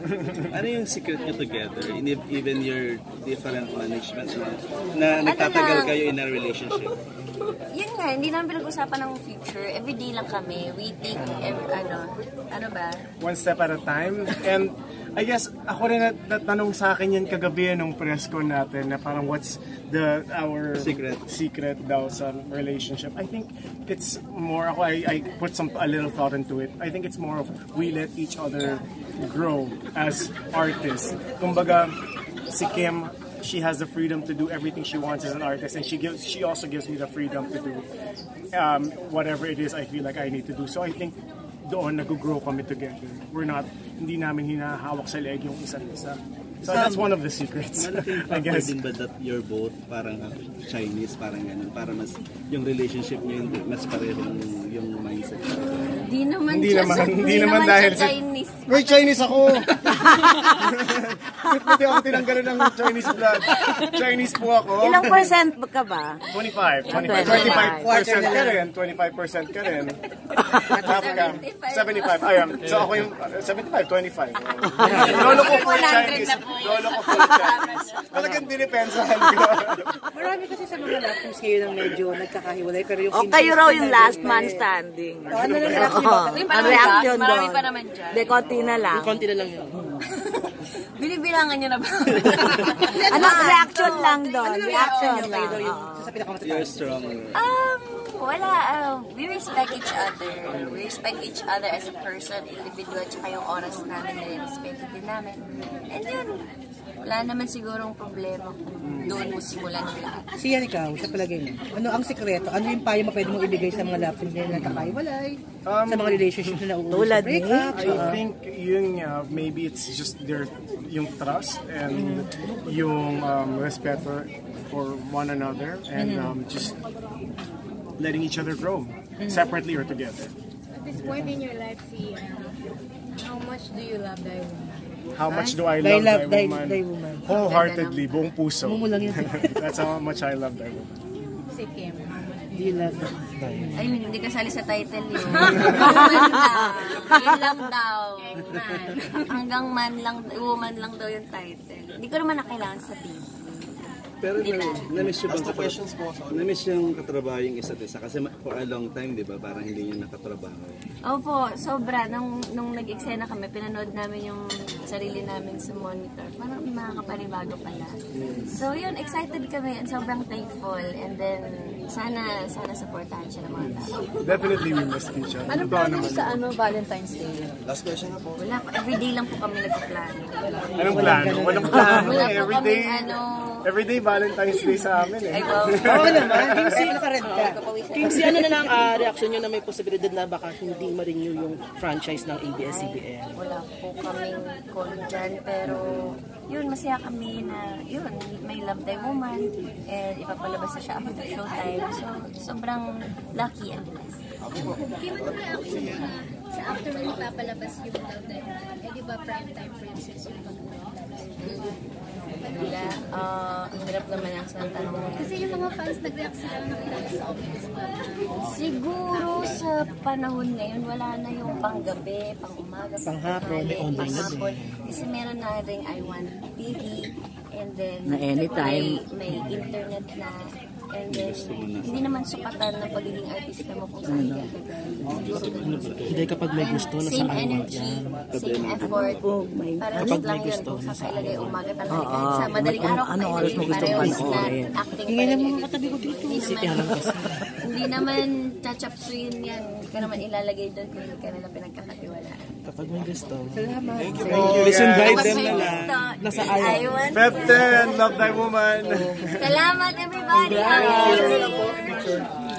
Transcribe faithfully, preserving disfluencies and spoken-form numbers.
Ano yung secret nyo together? Even your different management na, na nagtatagal kayo in a relationship? Yun nga, hindi namin pinag-usapan ng future. Everyday lang kami. We take, every, ano, ano ba? One step at a time. And I guess, ako rin nat natanong sa akin yan kagabi nung Presscon natin na parang what's the, our secret, secret daw sa relationship. I think it's more, ako, I, I put some, a little thought into it. I think it's more of we let each other grow as artists. Kumbaga, si Kim, she has the freedom to do everything she wants as an artist, and she gives she also gives me the freedom to do um, whatever it is I feel like I need to do. So I think doon nag-grow kami together. We're not, hindi namin hinahawak sa leg yung isa't isa. So that's one of the secrets. I guess. Din ba that you're both parang Chinese, parang ganun, para mas yung relationship niyo mas parehong yung mindset? Hindi naman hindi siya, naman, so, hindi naman dahil siya Chinese. May Chinese ako. Pati ako tinanggalan ng Chinese blood. Chinese po ako. Ilang percent ka ba? twenty-five. twenty-five, twenty-five percent ka rin. twenty-five percent ka rin. Half ka. seventy-five. Ayun. So ako yung seventy-five, twenty-five. Lolo ko po Chinese. Lolo ko po Chinese. Talagang dinipensahan ko. Marami kasi sa mga laptops kayo nang medyo nagkakahiwalay. Pero yung o kayo raw yung last man standing. Ano na reaction? Ang reaction doon. Marami pa naman dyan. De, konti na lang. Konti na lang yun. Binibilangan niyo na ba? Ano, reaction lang doon. Reaction lang. You're stronger. Um, wala. Uh, we respect each other. We respect each other as a person, individual, tsaka yung oras namin na respect din namin. And yun, wala naman sigurong problema kung doon mo simulan ng lahat. Siya ikaw, sa palagay mo, ano ang sikreto? Ano yung payo mo pwede mong ibigay sa mga laptops na nakakaiwalay? Um, sa mga relationships na nauulit sa breakup? I think yun nga, maybe it's just their, yung trust and yung um, respect for, for one another and um, just letting each other grow, separately or together. At this point in your life, see, how much do you love thy woman? How much do I love, love thy, thy, woman? thy woman? Wholeheartedly, buong puso. Mumu lang yun. That's how much I love thy woman. Si Kim, how much Do you love thy Ayun, hindi kasali sa title yun. Woman daw. Yun lang daw. Hanggang man lang, woman lang daw yung title. Hindi ko naman na kailangan sabihin. Pero na-miss nyo bang katrabaho? Na-miss yung katrabaho yung isa't isa? Kasi for a long time, di ba? Parang hindi nyo nakatrabaho. Opo, sobra. Nung, nung nag-eksena kami, pinanood namin yung sarili namin sa monitor. Parang makakapanibago pala. So yun, excited kami and sobrang thankful. And then, sana, sana supportahan siya ng mga tao. Definitely we missed each other. Anong plano niyo sa ano, Valentine's Day? Last question na po. Wala pa. Everyday lang po kami nagpaplano. Anong plano? Walang plano. Wala po Everyday, kami, ano... everyday Valentine's Day sa amin eh. Ay, wow. Oo naman. KimXi, naka-red ka. KimXi, ano na lang uh, reaction nyo na may posibilidad na baka hindi ma-renew yung franchise ng A B S C B N? Wala po kaming call dyan, pero yun, masaya kami na yun, may Love Thy Woman and ipapalabas na siya after showtime. So, sobrang lucky and blessed. Kim, ano reaction mo na sa after mo ipapalabas yung Love Thy Woman? Eh, di ba prime time princess yung pag-lalabas? Wala, uh, ang hirap naman ang sa tanong na. Kasi yung mga fans nag-react sila na nakilala sa office pa. Siguro sa panahon ngayon, wala na yung panggabi, pang-umaga, Panghapon, may online na din. Kasi meron na rin I Want T V, and then Na anytime. may, may internet na, and then hindi naman sukatan ng pagiging artista mo kung saan ka. Hindi kapag may gusto na sa Same I Want energy, yan. same effort, parang Kapag lang may yun gusto kung na saan sa ka ilagay umaga talaga. Oo. Kahit sa madaling araw ka Anong pa oras mo gusto ilagay, panoorin? parehas na acting Tingnan pa mo rin. mga katabi ko dito. Hindi naman, hindi naman chachapsuin yan. Hindi ka naman ilalagay doon kung hindi ka nila pinagkakatiwalaan. Kapag may gusto. Salamat. Thank you. Please invite Kapag them may na lang. gusto, Nasa I want Feb ten, Love Thy Woman. Salamat everybody! Happy New Year!